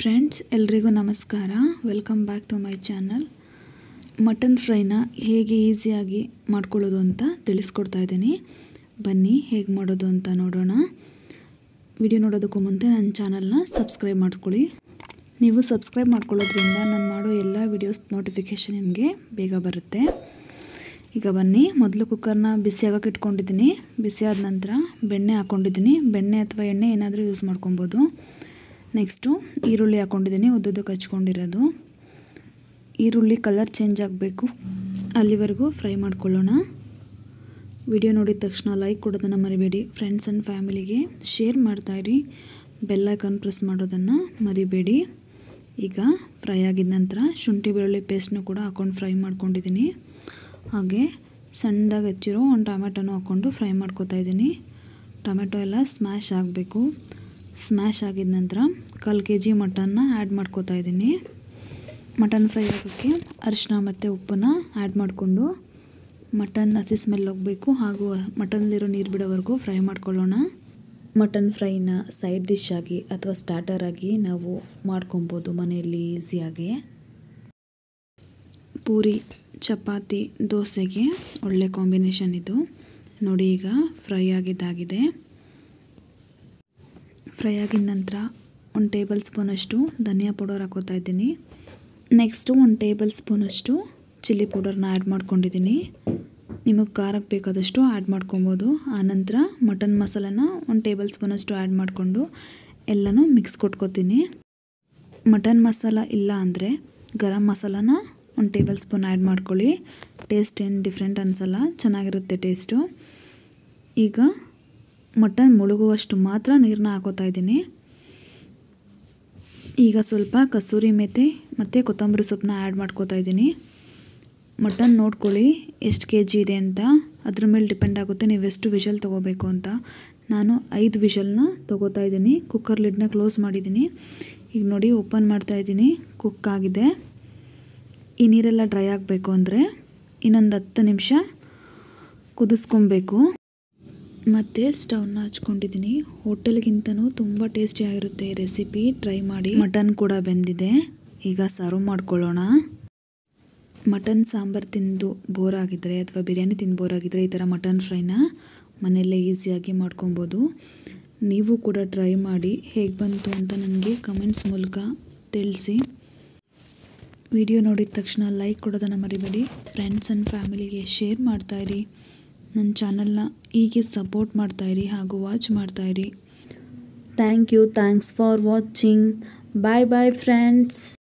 Friends, ಎಲ್ರಿಗೂ ನಮಸ್ಕಾರ. Welcome back to my channel. Mutton ಫ್ರೈನ ಹೇಗೆ ಈಸಿಯಾಗಿ ಮಾಡ್ಕೊಳ್ಳೋದು ಅಂತ ತಿಳಿಸ್ಕೊಡ್ತಾ ಇದ್ದೀನಿ. ಬನ್ನಿ ಹೇಗೆ ಮಾಡೋದು ಅಂತ ನೋಡೋಣ. ವಿಡಿಯೋ ನೋಡೋದಕ್ಕೂ ಮುಂಚೆ ನನ್ನ ಚಾನಲ್ನ ಸಬ್ಸ್ಕ್ರೈಬ್ ಮಾಡ್ಕೊಳ್ಳಿ. ನೀವು ಸಬ್ಸ್ಕ್ರೈಬ್ ಮಾಡ್ಕೊಳ್ಳೋದ್ರಿಂದ ನಾನು ಮಾಡೋ ಎಲ್ಲ ವಿಡಿಯೋಸ್ ನೋಟಿಫಿಕೇಷನ್ ನಿಮಗೆ ಬೇಗ ಬರುತ್ತೆ. ಈಗ ಬನ್ನಿ, ಮೊದಲು ಕುಕ್ಕರ್ನ ಬಿಸಿಯಾಗಕ್ಕೆ ಇಟ್ಕೊಂಡಿದ್ದೀನಿ. ಬಿಸಿಯಾದ ನಂತರ ಬೆಣ್ಣೆ ಹಾಕ್ಕೊಂಡಿದ್ದೀನಿ. ಬೆಣ್ಣೆ ಅಥವಾ ಎಣ್ಣೆ ಏನಾದರೂ ಯೂಸ್ ಮಾಡ್ಕೊಬೋದು. ನೆಕ್ಸ್ಟು ಈರುಳ್ಳಿ ಹಾಕ್ಕೊಂಡಿದ್ದೀನಿ, ಉದ್ದುದ್ದಕ್ಕೆ ಹಚ್ಕೊಂಡಿರೋದು. ಈರುಳ್ಳಿ ಕಲರ್ ಚೇಂಜ್ ಆಗಬೇಕು, ಅಲ್ಲಿವರೆಗೂ ಫ್ರೈ ಮಾಡ್ಕೊಳ್ಳೋಣ. ವಿಡಿಯೋ ನೋಡಿದ ತಕ್ಷಣ ಲೈಕ್ ಕೊಡೋದನ್ನು ಮರಿಬೇಡಿ. ಫ್ರೆಂಡ್ಸ್ ಆ್ಯಂಡ್ ಫ್ಯಾಮಿಲಿಗೆ ಶೇರ್ ಮಾಡ್ತಾಯಿರಿ. ಬೆಲ್ ಐಕಾನ್ ಪ್ರೆಸ್ ಮಾಡೋದನ್ನು ಮರಿಬೇಡಿ. ಈಗ ಫ್ರೈ ಆಗಿದ ನಂತರ ಶುಂಠಿ ಬೆಳ್ಳುಳ್ಳಿ ಪೇಸ್ಟ್ನೂ ಕೂಡ ಹಾಕ್ಕೊಂಡು ಫ್ರೈ ಮಾಡ್ಕೊಂಡಿದ್ದೀನಿ. ಹಾಗೆ ಸಣ್ಣದಾಗಿ ಹೆಚ್ಚಿರೋ ಒಂದು ಟೊಮೆಟೊನೂ ಹಾಕ್ಕೊಂಡು ಫ್ರೈ ಮಾಡ್ಕೊತಾ ಇದ್ದೀನಿ. ಟೊಮೆಟೊ ಎಲ್ಲ ಸ್ಮ್ಯಾಶ್ ಆಗಬೇಕು. ಸ್ಮ್ಯಾಶ್ ಆಗಿದ ನಂತರ 1/4 kg ಮಟನ್ನ ಆ್ಯಡ್ ಮಾಡ್ಕೋತಾ ಇದ್ದೀನಿ. ಮಟನ್ ಫ್ರೈ ಆಗೋಕ್ಕೆ ಅರಿಶಿನ ಮತ್ತು ಉಪ್ಪನ್ನು ಆ್ಯಡ್ ಮಾಡಿಕೊಂಡು ಮಟನ್ ಹಸಿ ಸ್ಮೆಲ್ ಹೋಗಬೇಕು ಹಾಗೂ ಮಟನ್ನಲ್ಲಿರೋ ನೀರು ಬಿಡೋವರೆಗೂ ಫ್ರೈ ಮಾಡ್ಕೊಳ್ಳೋಣ. ಮಟನ್ ಫ್ರೈನ ಸೈಡ್ ಡಿಶ್ ಆಗಿ ಅಥವಾ ಸ್ಟಾರ್ಟರ್ ಆಗಿ ನಾವು ಮಾಡ್ಕೊಬೋದು ಮನೆಯಲ್ಲಿ ಈಸಿಯಾಗಿ. ಪೂರಿ, ಚಪಾತಿ, ದೋಸೆಗೆ ಒಳ್ಳೆ ಕಾಂಬಿನೇಷನ್ ಇದು. ನೋಡಿ, ಈಗ ಫ್ರೈ ಆಗಿದ್ದಾಗಿದೆ. ಫ್ರೈ ಆಗಿದ ನಂತರ 1 ಟೇಬಲ್ ಸ್ಪೂನಷ್ಟು ಧನಿಯಾ ಪೌಡರ್ ಹಾಕೋತಾ ಇದ್ದೀನಿ. ನೆಕ್ಸ್ಟು 1 ಟೇಬಲ್ ಸ್ಪೂನಷ್ಟು ಚಿಲ್ಲಿ ಪೌಡರ್ನ ಆ್ಯಡ್ ಮಾಡ್ಕೊಂಡಿದ್ದೀನಿ. ನಿಮಗೆ ಖಾರಕ್ಕೆ ಬೇಕಾದಷ್ಟು ಆ್ಯಡ್ ಮಾಡ್ಕೊಬೋದು. ಆನಂತರ ಮಟನ್ ಮಸಾಲನ 1 ಟೇಬಲ್ ಸ್ಪೂನಷ್ಟು ಆ್ಯಡ್ ಮಾಡಿಕೊಂಡು ಎಲ್ಲನೂ ಮಿಕ್ಸ್ ಕೊಟ್ಕೋತೀನಿ. ಮಟನ್ ಮಸಾಲ ಇಲ್ಲ ಅಂದರೆ ಗರಂ ಮಸಾಲಾನ 1 ಟೇಬಲ್ ಸ್ಪೂನ್ ಆ್ಯಡ್ ಮಾಡ್ಕೊಳ್ಳಿ. ಟೇಸ್ಟ್ ಏನು ಡಿಫ್ರೆಂಟ್ ಅನಿಸಲ್ಲ, ಚೆನ್ನಾಗಿರುತ್ತೆ ಟೇಸ್ಟು. ಈಗ ಮಟನ್ ಮುಳುಗುವಷ್ಟು ಮಾತ್ರ ನೀರನ್ನ ಹಾಕೋತಾ ಇದ್ದೀನಿ. ಈಗ ಸ್ವಲ್ಪ ಕಸೂರಿ ಮೇಥಿ ಮತ್ತು ಕೊತ್ತಂಬರಿ ಸೊಪ್ಪನ್ನ ಆ್ಯಡ್ ಮಾಡ್ಕೋತಾ ಇದ್ದೀನಿ. ಮಟನ್ ನೋಡ್ಕೊಳ್ಳಿ ಎಷ್ಟು kg ಇದೆ ಅಂತ, ಅದ್ರ ಮೇಲೆ ಡಿಪೆಂಡ್ ಆಗುತ್ತೆ ನೀವು ಎಷ್ಟು ವಿಷಲ್ ತೊಗೋಬೇಕು ಅಂತ. ನಾನು 5 ವಿಷಲ್ನ ತೊಗೋತಾ ಇದ್ದೀನಿ. ಕುಕ್ಕರ್ ಲಿಡ್ನ ಕ್ಲೋಸ್ ಮಾಡಿದ್ದೀನಿ. ಈಗ ನೋಡಿ, ಓಪನ್ ಮಾಡ್ತಾ ಇದ್ದೀನಿ. ಕುಕ್ ಆಗಿದೆ. ಈ ನೀರೆಲ್ಲ ಡ್ರೈ ಆಗಬೇಕು ಅಂದರೆ ಇನ್ನೊಂದು 10 ನಿಮಿಷ ಕುದಿಸ್ಕೊಬೇಕು. ಮತ್ತು ಸ್ಟವ್ನ ಹಚ್ಕೊಂಡಿದ್ದೀನಿ. ಹೋಟೆಲ್ಗಿಂತನೂ ತುಂಬ ಟೇಸ್ಟಿಯಾಗಿರುತ್ತೆ ಈ ರೆಸಿಪಿ, ಟ್ರೈ ಮಾಡಿ. ಮಟನ್ ಕೂಡ ಬೆಂದಿದೆ. ಈಗ ಸರ್ವ್ ಮಾಡ್ಕೊಳ್ಳೋಣ. ಮಟನ್ ಸಾಂಬಾರು ತಿಂದು ಬೋರ್ ಆಗಿದ್ದರೆ ಅಥವಾ ಬಿರಿಯಾನಿ ತಿಂದು ಬೋರ್ ಆಗಿದ್ದರೆ ಈ ಥರ ಮಟನ್ ಫ್ರೈನ ಮನೆಯಲ್ಲೇ ಈಸಿಯಾಗಿ ಮಾಡ್ಕೊಬೋದು. ನೀವು ಕೂಡ ಟ್ರೈ ಮಾಡಿ. ಹೇಗೆ ಬಂತು ಅಂತ ನನಗೆ ಕಮೆಂಟ್ಸ್ ಮೂಲಕ ತಿಳಿಸಿ. ವಿಡಿಯೋ ನೋಡಿದ ತಕ್ಷಣ ಲೈಕ್ ಕೊಡೋದನ್ನು ಮರಿಬೇಡಿ. ಫ್ರೆಂಡ್ಸ್ ಆ್ಯಂಡ್ ಫ್ಯಾಮಿಲಿಗೆ ಶೇರ್ ಮಾಡ್ತಾಯಿರಿ. ನನ್ನ ಚಾನಲ್ನ ಹೀಗೆ ಸಪೋರ್ಟ್ ಮಾಡ್ತಾಯಿರಿ ಹಾಗೂ ವಾಚ್ ಮಾಡ್ತಾಯಿರಿ. Thanks for watching. Bye bye friends.